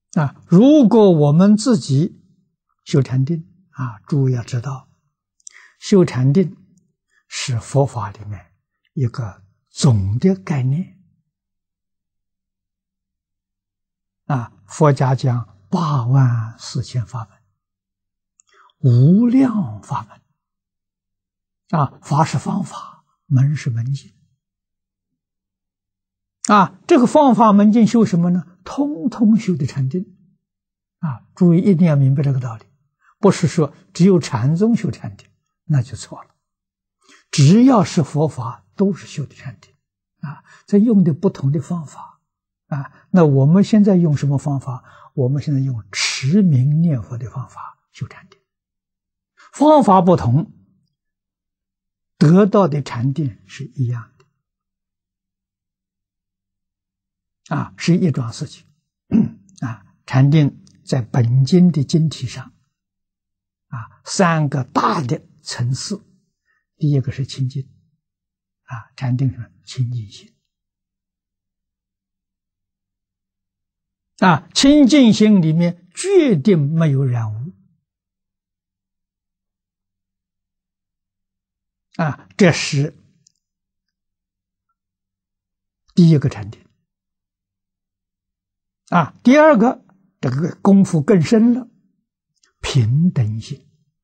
如果我们自己修禅定诸位要知道，修禅定是佛法里面一个总的概念佛家讲84000法门，无量法门法是方法，门是门径这个方法门径修什么呢？通通修的禅定诸位一定要明白这个道理，不是说只有禅宗修禅定，那就错了。只要是佛法，都是修的禅定在用的不同的方法那我们现在用什么方法？我们现在用持名念佛的方法修禅定，方法不同，得到的禅定是一样的是一桩事情禅定在本经的经体上3个大的层次。第一个是清净禅定是清净心清净心里面决定没有染污这是第一个禅定第二个这个功夫更深了，平等心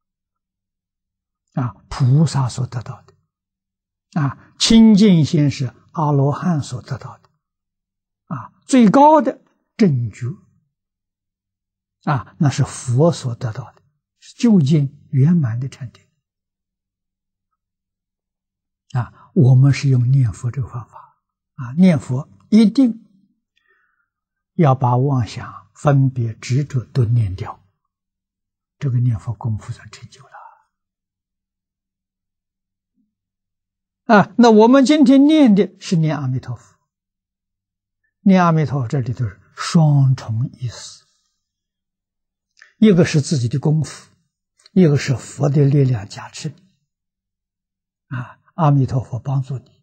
菩萨所得到的清净心是阿罗汉所得到的最高的正觉那是佛所得到的，是究竟圆满的禅定我们是用念佛这个方法念佛一定要把妄想分别执着都念掉，这个念佛功夫算成就了那我们今天念的是念阿弥陀佛，念阿弥陀佛这里头是双重意思，一个是自己的功夫，一个是佛的力量加持你阿弥陀佛帮助你